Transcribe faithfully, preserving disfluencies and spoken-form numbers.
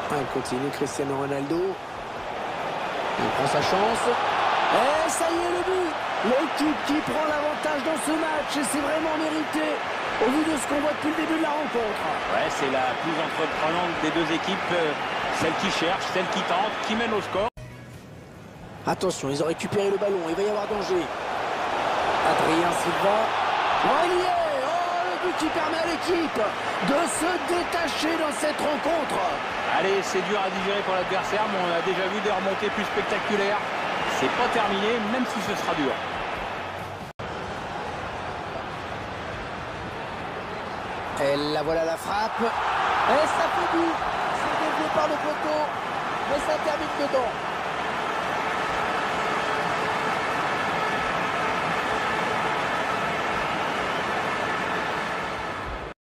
Il continue, Cristiano Ronaldo. Il prend sa chance. Et ça y est, le but. L'équipe qui prend l'avantage dans ce match. Et c'est vraiment mérité au vu de ce qu'on voit depuis le début de la rencontre. Ouais, c'est la plus entreprenante des deux équipes. Euh, celle qui cherche, celle qui tente, qui mène au score. Attention, ils ont récupéré le ballon. Il va y avoir danger. Adrien Silva. Oh, il y est. Oh, le but qui permet à l'équipe de se détacher dans cette rencontre. Allez, c'est dur à digérer pour l'adversaire, mais on a déjà vu des remontées plus spectaculaires. C'est pas terminé, même si ce sera dur. Et la voilà la frappe. Et ça fait but. C'est dévié par le poteau. Mais ça termine dedans.